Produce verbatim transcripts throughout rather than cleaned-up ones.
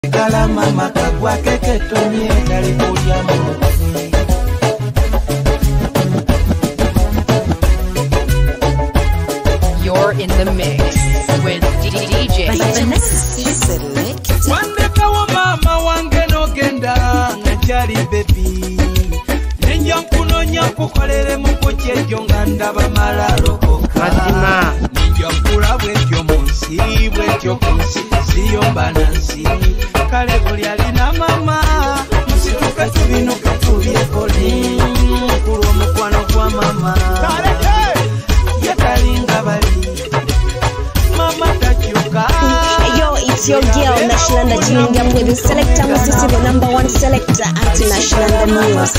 Alisigala Maama kagwa keke tonye gali kulya mu. You're in the mix with D J Selector. Wandeka wa mama wange nogenda ngajali baby. Nenja nkunonya kukolere mu kujejo nga ndaba malalokoka. Mazima. Nenja nkula bwetyo munsi bwetyo kunsi siyomba nansi. Kale buli alina mama musituka tubinuka tubyekole. Kulwa omukwano gwa mama yatalinga bali mama takyuka. Yo, it's your girl National and tuning up with the Selector MUSISI, the number one selector international and news.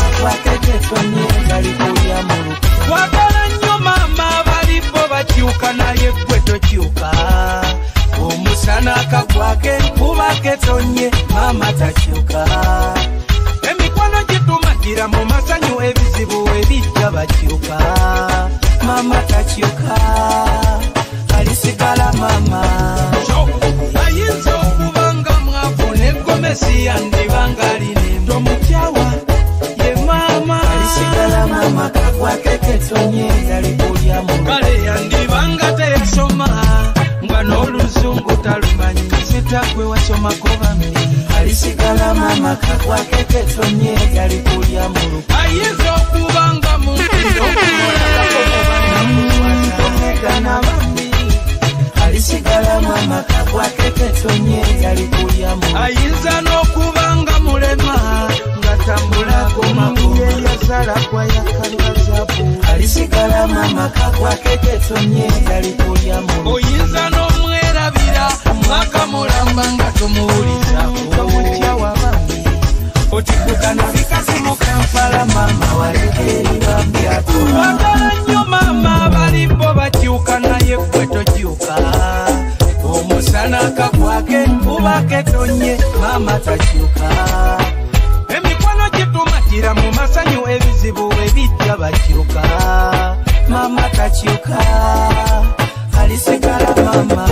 Wagala nnyo mama balipo bakyuka naye gwe tokyuka. Omusana akagwake nkuba ketonye mama takyuka. Emikwano gitumatira mu masanyu ebizibu ebijja bakyuka. Mama takyuka. Alisigala Maama. Ayinza okubanga mwavu n'eggomesi yandibanga aline tomukyawa ye mama. Alisigala Maama kagwa keke tonye gali kulya mu. Kale yandibanga teyasoma nga n'oluzungu talumanyi sitagwe wasomako bambi. Alisigala Maama kagwa keke tonye gali kulya mu. Ayinza okubanga mumpindo okumulagako mubannamukwata bambi. Alisigala Maama kagwa keke tonye gali kulya mu. Ayinza n'okubanga mulema nga tambulako magulu yasala kwa yakangazabu. Alisigala Maama kagwa keke tonye gali kulya mu. Oyinza n'omwerabira mwaka mulamba nga tumuwulizako tomukyawa bambi. Otikukana bikazi mu Kampala mama walekeri bambyako. Wagala nnyo mama balipo bakyuka naye gwe tokyuka. Omusana akagwake nkuba ketonye mama takyuka. Emikwano gitumatira mu masanyu ebizibu ebijja bakyuka. Mama takyuka. Alisigala Maama.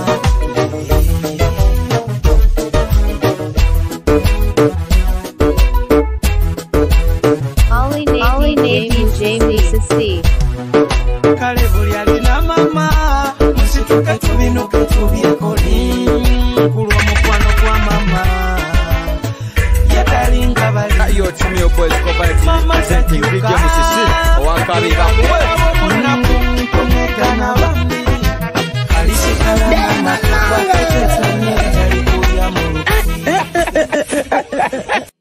D J MUSISI. Kale buli alina mama musituke tubinuke tubyekole. Kulwa omukwano gwa mama yatalinga bali. Yo, to me, your boys, go back to Mama presenting D J MUSISI. Wakabiga. Alisigala Maama kagwa keke tonye gali kulya mu.